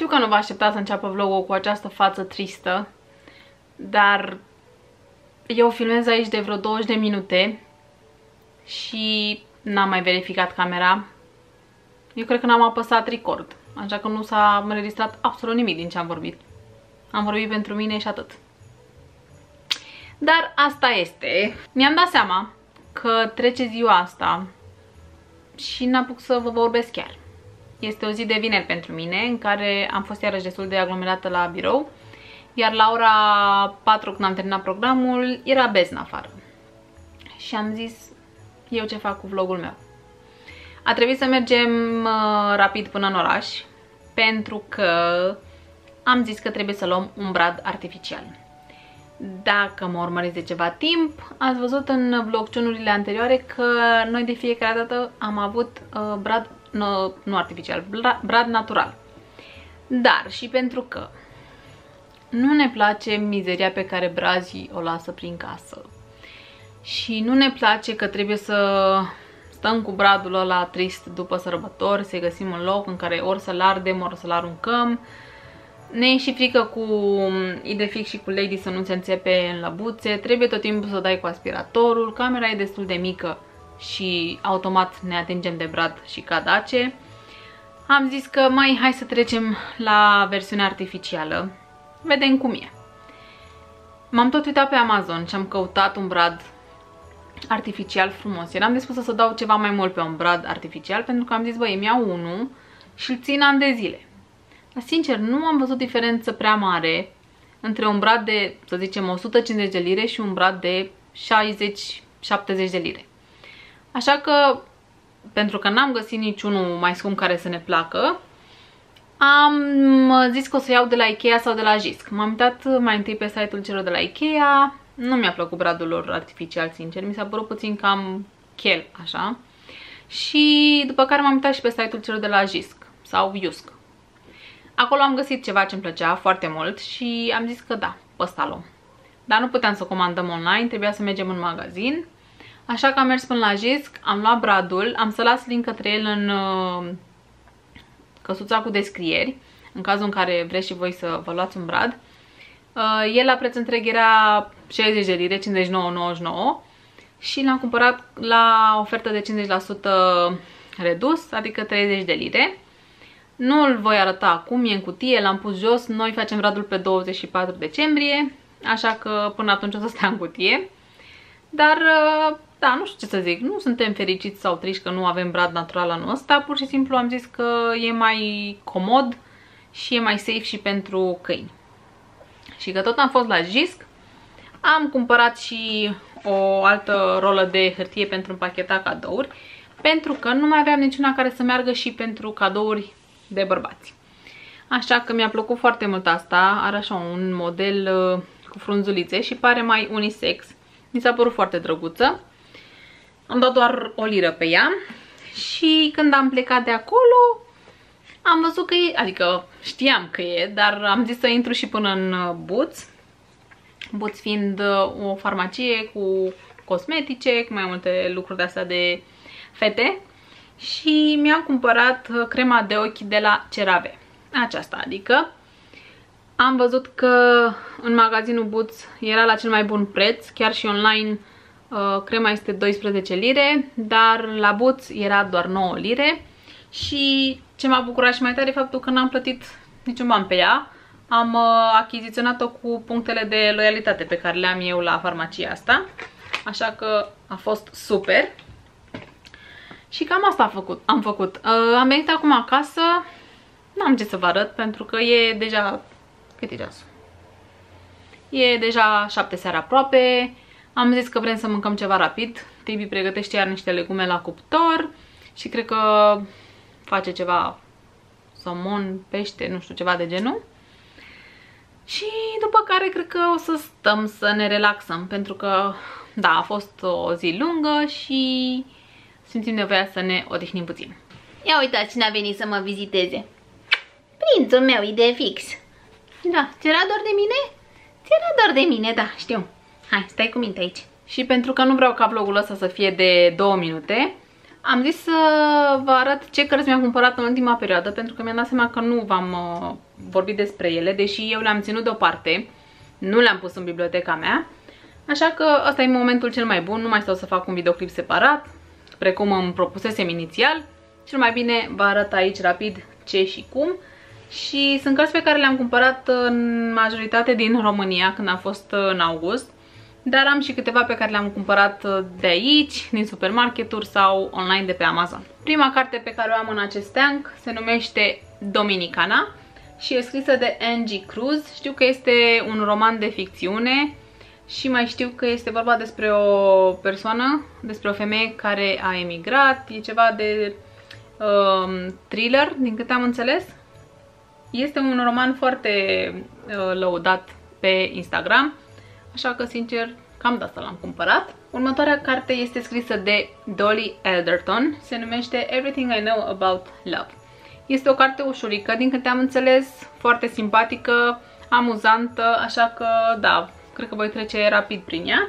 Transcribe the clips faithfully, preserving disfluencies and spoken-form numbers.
Știu că nu vă așteptați să înceapă vlogul cu această față tristă, dar eu filmez aici de vreo douăzeci de minute și n-am mai verificat camera. Eu cred că n-am apăsat record, așa că nu s-a înregistrat absolut nimic din ce am vorbit. Am vorbit pentru mine și atât. Dar asta este. Mi-am dat seama că trece ziua asta și n-apuc să vă vorbesc chiar. Este o zi de vineri pentru mine, în care am fost iarăși destul de aglomerată la birou, iar la ora patru, când am terminat programul, era beznă afară. Și am zis, eu ce fac cu vlogul meu? A trebuit să mergem uh, rapid până în oraș, pentru că am zis că trebuie să luăm un brad artificial. Dacă mă urmăriți de ceva timp, ați văzut în vlogciunurile anterioare că noi de fiecare dată am avut uh, brad, nu, nu artificial, brad natural. Dar și pentru că nu ne place mizeria pe care brazii o lasă prin casă și nu ne place că trebuie să stăm cu bradul ăla trist după sărbători, să găsim un loc în care ori să-l ardem, ori să-l aruncăm. Ne e și frică cu Idefix și cu Lady să nu se înțepe în lăbuțe, trebuie tot timpul să dai cu aspiratorul, camera e destul de mică și automat ne atingem de brad și cadace. Am zis că mai hai să trecem la versiunea artificială, vedem cum e. M-am tot uitat pe Amazon și am căutat un brad artificial frumos. Eram dispusă să dau ceva mai mult pe un brad artificial pentru că am zis, băi, îmi iau unul și îl țin ani de zile. Dar sincer, nu am văzut diferență prea mare între un brad de, să zicem, o sută cincizeci de lire și un brad de șaizeci șaptezeci de lire. Așa că, pentru că n-am găsit niciunul mai scump care să ne placă, am zis că o să iau de la Ikea sau de la Jisc. M-am uitat mai întâi pe site-ul celor de la Ikea. Nu mi-a plăcut bradul lor artificial, sincer. Mi s-a părut puțin cam chel, așa. Și după care m-am uitat și pe site-ul celor de la Jisc sau Iusc. Acolo am găsit ceva ce îmi plăcea foarte mult și am zis că da, pe ăsta luăm. Dar nu puteam să comandăm online, trebuia să mergem în magazin. Așa că am mers până la Jisc, am luat bradul, am să las link către el în uh, căsuța cu descrieri, în cazul în care vreți și voi să vă luați un brad. Uh, el la preț întreg era șaizeci de lire, cincizeci și nouă nouăzeci și nouă și l-am cumpărat la ofertă de cincizeci la sută redus, adică treizeci de lire. Nu îl voi arăta acum, e în cutie, l-am pus jos, noi facem bradul pe douăzeci și patru decembrie, așa că până atunci o să stea în cutie. Dar, da, nu știu ce să zic, nu suntem fericiți sau triști că nu avem brad natural anul ăsta, pur și simplu am zis că e mai comod și e mai safe și pentru câini. Și că tot am fost la Jisc, am cumpărat și o altă rolă de hârtie pentru împacheta cadouri, pentru că nu mai aveam niciuna care să meargă și pentru cadouri de bărbați. Așa că mi-a plăcut foarte mult asta, are așa un model uh, cu frunzulițe și pare mai unisex. Mi s-a părut foarte drăguță. Am dat doar o liră pe ea și când am plecat de acolo am văzut că e, adică știam că e, dar am zis să intru și până în Boots. Boots fiind uh, o farmacie cu cosmetice, cu mai multe lucruri de astea de fete. Și mi-am cumpărat crema de ochi de la CeraVe. Aceasta, adică am văzut că în magazinul Boots era la cel mai bun preț, chiar și online uh, crema este doisprezece lire, dar la Boots era doar nouă lire. Și ce m-a bucurat și mai tare e faptul că n-am plătit niciun ban pe ea. Am uh, achiziționat-o cu punctele de loialitate pe care le am eu la farmacia asta. Așa că a fost super. Și cam asta am făcut. Am, făcut. Uh, am venit acum acasă, n-am ce să vă arăt pentru că e deja... Cât e ceasul? E deja șapte seara aproape. Am zis că vrem să mâncăm ceva rapid. Tibi pregătește iar niște legume la cuptor și cred că face ceva somon, pește, nu știu, ceva de genul. Și după care cred că o să stăm să ne relaxăm pentru că, da, a fost o zi lungă și simțim nevoia să ne odihnim puțin. Ia uitați cine a venit să mă viziteze. Prințul meu, Idefix. Da, ți-era dor de mine? Ți-era dor de mine, da, știu. Hai, stai cu minte aici. Și pentru că nu vreau ca vlogul ăsta să fie de două minute, Am zis să vă arăt ce cărți mi-am cumpărat în ultima perioadă, pentru că mi-am dat seama că nu v-am uh, vorbit despre ele, deși eu le-am ținut deoparte, nu le-am pus în biblioteca mea, așa că ăsta e momentul cel mai bun, nu mai stau să fac un videoclip separat, precum îmi propusesem inițial. Cel mai bine vă arăt aici rapid ce și cum. Și sunt cărți pe care le-am cumpărat în majoritate din România când am fost în august, dar am și câteva pe care le-am cumpărat de aici, din supermarketuri sau online de pe Amazon. Prima carte pe care o am în acest steanc se numește Dominicana și e scrisă de Angie Cruz. Știu că este un roman de ficțiune și mai știu că este vorba despre o persoană, despre o femeie care a emigrat. E ceva de um, thriller, din câte am înțeles. Este un roman foarte uh, lăudat pe Instagram, așa că, sincer, cam de asta l-am cumpărat. Următoarea carte este scrisă de Dolly Alderton, se numește Everything I Know About Love. Este o carte ușurică, din câte am înțeles, foarte simpatică, amuzantă, așa că, da, cred că voi trece rapid prin ea.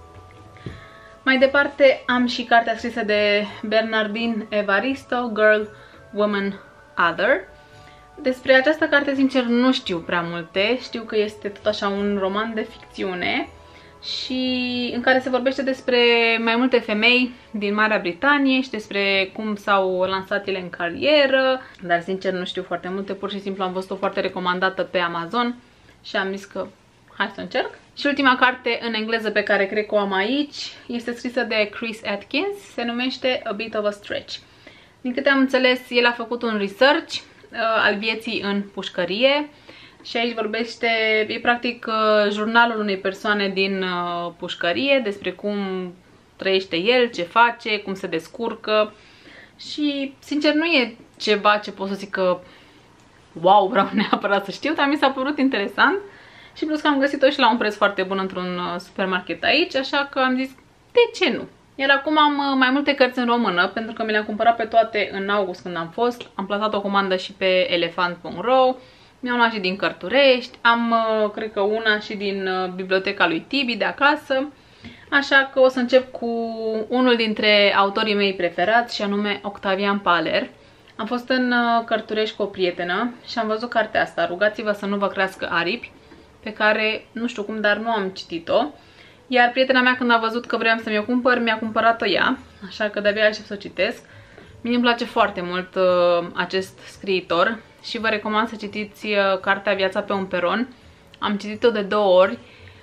Mai departe am și cartea scrisă de Bernardine Evaristo, Girl, Woman, Other. Despre această carte, sincer, nu știu prea multe. Știu că este tot așa un roman de ficțiune și în care se vorbește despre mai multe femei din Marea Britanie și despre cum s-au lansat ele în carieră, dar sincer nu știu foarte multe, pur și simplu am văzut-o foarte recomandată pe Amazon și am zis că hai să încerc. Și ultima carte în engleză pe care cred că o am aici este scrisă de Chris Atkins, se numește A Bit of a Stretch. Din câte am înțeles, el a făcut un research uh, al vieții în pușcărie și aici vorbește, e practic uh, jurnalul unei persoane din uh, pușcărie, despre cum trăiește el, ce face, cum se descurcă și, sincer, nu e ceva ce pot să zic că wow, vreau neapărat să știu, dar mi s-a părut interesant și plus că am găsit-o și la un preț foarte bun într-un supermarket aici, așa că am zis, de ce nu? Iar acum am mai multe cărți în română, pentru că mi le-am cumpărat pe toate în august când am fost. Am plasat o comandă și pe elefant punct ro, mi-am luat și din Cărturești, am, cred că, una și din biblioteca lui Tibi de acasă. Așa că o să încep cu unul dintre autorii mei preferați, și anume Octavian Paler. Am fost în Cărturești cu o prietenă și am văzut cartea asta, Rugați-vă să nu vă crească aripi, pe care nu știu cum, dar nu am citit-o. Iar prietena mea, când a văzut că vreau să mi-o cumpăr, mi-a cumpărat-o ea, așa că de-abia aștept să o citesc. Mie îmi place foarte mult uh, acest scriitor și vă recomand să citiți uh, cartea Viața pe un peron. Am citit-o de două ori.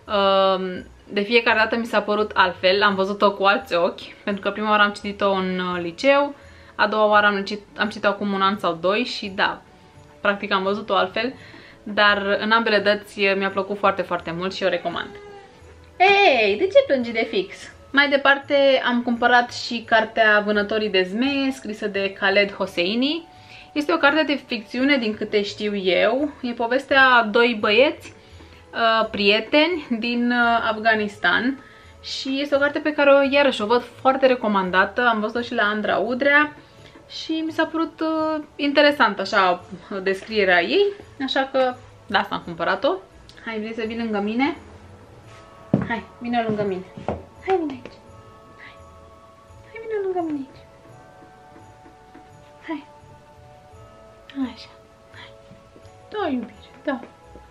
Uh, de fiecare dată mi s-a părut altfel, am văzut-o cu alți ochi, pentru că prima oară am citit-o în uh, liceu, a doua oară am citit, am citit-o acum un an sau doi și da, practic am văzut-o altfel. Dar în ambele dăți mi-a plăcut foarte, foarte mult și o recomand. Ei, de ce plângi de fix? Mai departe am cumpărat și cartea Vânătorii de zmeie, scrisă de Khaled Hosseini. Este o carte de ficțiune, din câte știu eu. E povestea a doi băieți, uh, prieteni din uh, Afganistan. Și este o carte pe care o, iarăși o văd foarte recomandată. Am văzut-o și la Andra Udrea și mi s-a părut uh, interesant așa descrierea ei. Așa că de asta am cumpărat-o. Hai, vrei să vii lângă mine? Hai, vine lângă mine. Hai, vine aici. Hai. Hai, vine lângă mine aici. Hai. Așa. Hai. Da, iubire, da.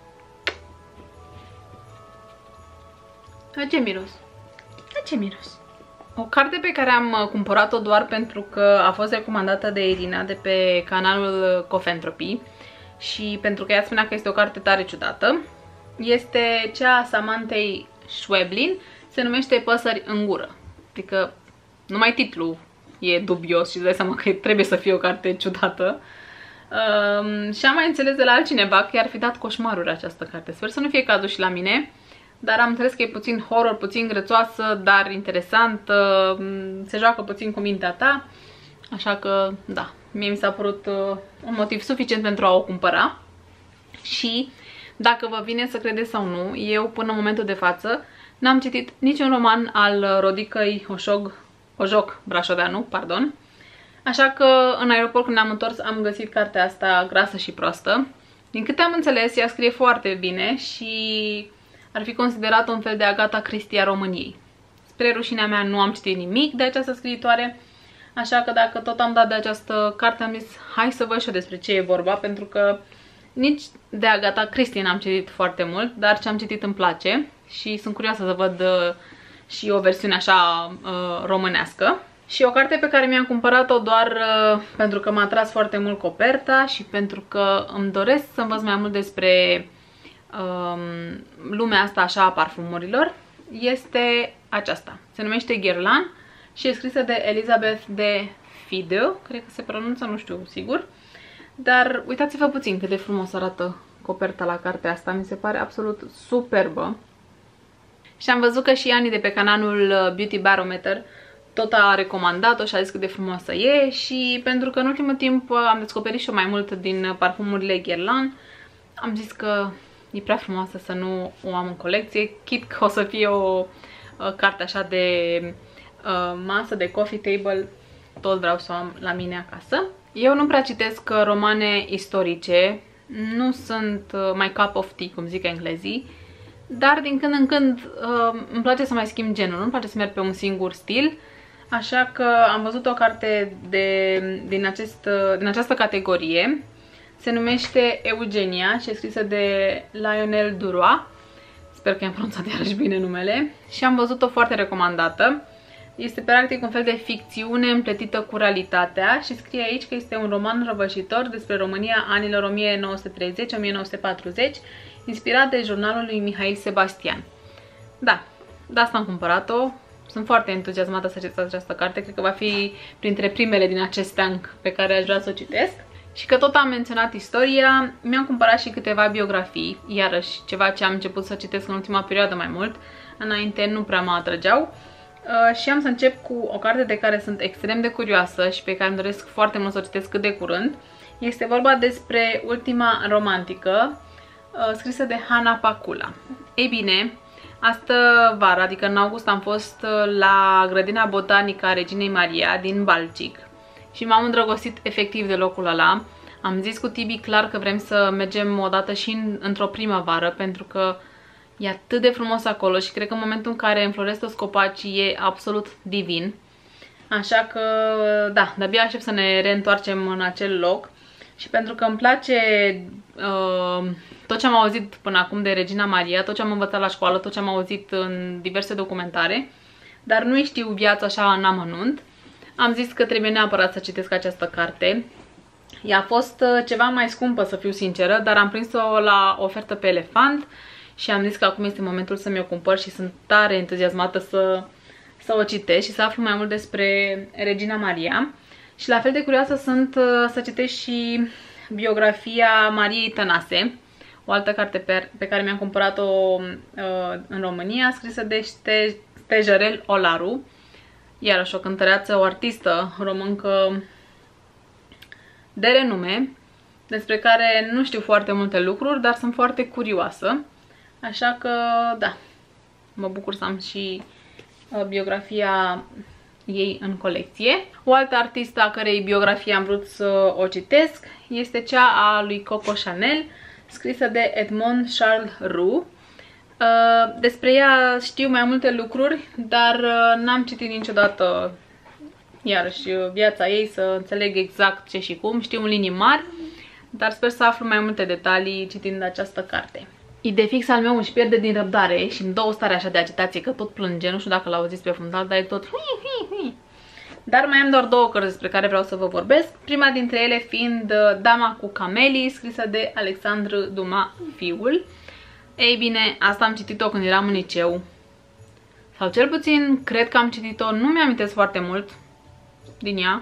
La ce miros? La ce miros? O carte pe care am cumpărat-o doar pentru că a fost recomandată de Irina de pe canalul Cofentropy și pentru că ea spunea că este o carte tare ciudată, este cea a Samanthei Schweblin, se numește Păsări în gură. Adică numai titlul e dubios și îți dai seama că trebuie să fie o carte ciudată. Um, și am mai înțeles de la altcineva că i-ar fi dat coșmaruri această carte. Sper să nu fie cazul și la mine, dar am înțeles că e puțin horror, puțin grețoasă, dar interesantă, se joacă puțin cu mintea ta, așa că da, mie mi s-a părut uh, un motiv suficient pentru a o cumpăra. Și dacă vă vine să credeți sau nu, eu până în momentul de față n-am citit niciun roman al Rodicăi Oșog, Ojoc Brașoveanu, pardon. Așa că în aeroport, când ne-am întors, am găsit cartea asta grasă și proastă. Din câte am înțeles, ea scrie foarte bine și ar fi considerată un fel de Agatha Christie a României. Spre rușinea mea nu am citit nimic de această scriitoare, Așa că dacă tot am dat de această carte, am zis hai să văd și eu despre ce e vorba, pentru că nici de Agatha Christie n-am citit foarte mult, dar ce am citit îmi place și sunt curioasă să văd uh, și o versiune așa uh, românească. Și o carte pe care mi-am cumpărat-o doar uh, pentru că m-a atras foarte mult coperta și pentru că îmi doresc să învăț mai mult despre um, lumea asta așa a parfumurilor, este aceasta. Se numește Guerlain și e scrisă de Elizabeth de Fidel, cred că se pronunță, nu știu sigur. Dar uitați-vă puțin cât de frumos arată coperta la cartea asta, mi se pare absolut superbă. Și am văzut că și Ani de pe canalul Beauty Barometer tot a recomandat-o și a zis cât de frumoasă e și pentru că în ultimul timp am descoperit și eu mai mult din parfumurile Guerlain, am zis că e prea frumoasă să nu o am în colecție, chit că o să fie o uh, carte așa de uh, masă, de coffee table, tot vreau să o am la mine acasă. Eu nu prea citesc romane istorice, nu sunt uh, my cup of tea, cum zic englezii, dar din când în când uh, îmi place să mai schimb genul, nu-mi place să merg pe un singur stil, așa că am văzut o carte de, din, acest, din această categorie, se numește Eugenia și e scrisă de Lionel Duroy, sper că i-am pronunțat iarăși bine numele, și am văzut-o foarte recomandată. Este practic un fel de ficțiune împletită cu realitatea și scrie aici că este un roman răvășitor despre România anilor o mie nouă sute treizeci - o mie nouă sute patruzeci, inspirat de jurnalul lui Mihail Sebastian. Da, de asta am cumpărat-o. Sunt foarte entuziasmată să citesc această carte, cred că va fi printre primele din acest tank pe care aș vrea să o citesc. Și că tot am menționat istoria, mi-am cumpărat și câteva biografii, iarăși ceva ce am început să citesc în ultima perioadă mai mult, înainte nu prea mă atrăgeau. Uh, și am să încep cu o carte de care sunt extrem de curioasă și pe care îmi doresc foarte mult să o citesc cât de curând. Este vorba despre Ultima romantică, uh, scrisă de Hanna Pakula. Ei bine, astă vară, adică în august, am fost la grădina botanică a Reginei Maria din Balcic și m-am îndrăgostit efectiv de locul ăla. Am zis cu Tibi clar că vrem să mergem odată și în, într-o primăvară, pentru că e atât de frumos acolo și cred că în momentul în care înfloresc toți copacii e absolut divin. Așa că, da, de-abia aștept să ne reîntoarcem în acel loc. Și pentru că îmi place uh, tot ce am auzit până acum de Regina Maria, tot ce am învățat la școală, tot ce am auzit în diverse documentare, dar nu știu viața așa în amănunt, am zis că trebuie neapărat să citesc această carte. Ea a fost uh, ceva mai scumpă, să fiu sinceră, dar am prins-o la ofertă pe Elefant și am zis că acum este momentul să mi-o cumpăr și sunt tare entuziasmată să, să o citesc și să aflu mai mult despre Regina Maria. Și la fel de curioasă sunt uh, să citesc și biografia Mariei Tănase, o altă carte pe, pe care mi-am cumpărat-o uh, în România, scrisă de Ste Stejarel Olaru, iarăși o cântăreață, o artistă româncă de renume, despre care nu știu foarte multe lucruri, dar sunt foarte curioasă. Așa că, da, mă bucur să am și uh, biografia ei în colecție. O altă artistă a cărei biografie am vrut să o citesc este cea a lui Coco Chanel, scrisă de Edmond Charles Roux. Despre ea știu mai multe lucruri, dar n-am citit niciodată iarăși viața ei, să înțeleg exact ce și cum. Știu în linii mari, dar sper să aflu mai multe detalii citind această carte. Idefix al meu își pierde din răbdare și îmi dă o stare așa de agitație că tot plânge, nu știu dacă l-auziți pe fundal, dar e tot... Dar mai am doar două cărți despre care vreau să vă vorbesc, prima dintre ele fiind Dama cu camelii, scrisă de Alexandru Dumas fiul. Ei bine, asta am citit-o când eram în liceu, sau cel puțin cred că am citit-o, nu mi-amintesc foarte mult din ea.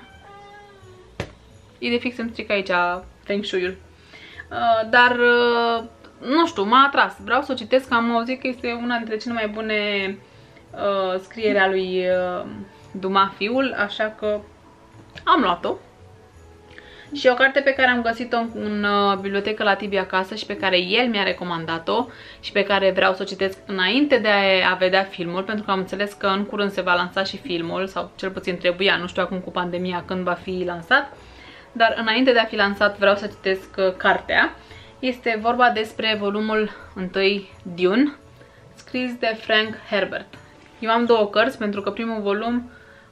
Idefix îmi strică aici Feng Shui-ul. Uh, dar... Uh, nu știu, m-a atras. Vreau să o citesc, am auzit că este una dintre cele mai bune uh, scriere a lui uh, Dumas fiul, așa că am luat-o. Și o carte pe care am găsit-o în uh, bibliotecă la Tibi acasă și pe care el mi-a recomandat-o și pe care vreau să o citesc înainte de a, a vedea filmul, pentru că am înțeles că în curând se va lansa și filmul, sau cel puțin trebuia, nu știu acum cu pandemia când va fi lansat, dar înainte de a fi lansat vreau să citesc uh, cartea. Este vorba despre volumul întâi Dune, scris de Frank Herbert. Eu am două cărți pentru că primul volum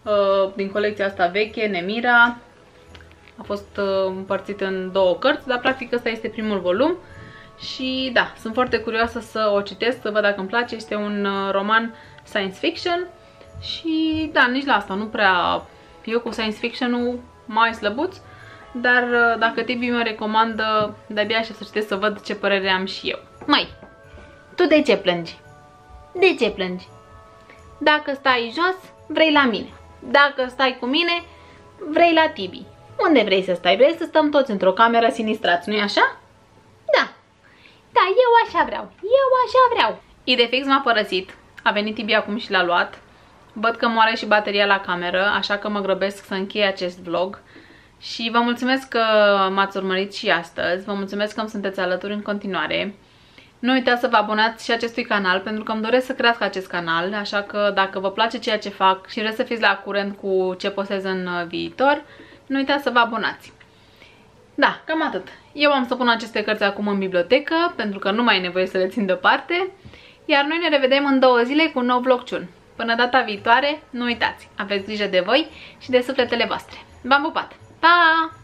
din colecția asta veche, Nemira. A fost împărțit în două cărți, dar practic ăsta este primul volum. Și da, sunt foarte curioasă să o citesc, să văd dacă îmi place. Este un roman science fiction și da, nici la asta nu prea... Eu cu science fiction-ul mai slăbuț, dar dacă Tibi mă recomandă, de-abia așa să citesc să văd ce părere am și eu. Măi, tu de ce plângi? De ce plângi? Dacă stai jos, vrei la mine. Dacă stai cu mine, vrei la Tibi. Unde vrei să stai? Vrei să stăm toți într-o cameră sinistrați, nu-i așa? Da. Da, eu așa vreau. Eu așa vreau. Idefix m-a părăsit. A venit Tibi acum și l-a luat. Văd că moare și bateria la cameră, așa că mă grăbesc să închei acest vlog. Și vă mulțumesc că m-ați urmărit și astăzi. Vă mulțumesc că îmi sunteți alături în continuare. Nu uitați să vă abonați și acestui canal, pentru că îmi doresc să crească acest canal. Așa că dacă vă place ceea ce fac și vreți să fiți la curent cu ce postez în viitor, nu uitați să vă abonați. Da, cam atât. Eu am să pun aceste cărți acum în bibliotecă, pentru că nu mai e nevoie să le țin deoparte. Iar noi ne revedem în două zile cu un nou vlogciun. Până data viitoare, nu uitați, aveți grijă de voi și de sufletele voastre. V-am pupat! Pa!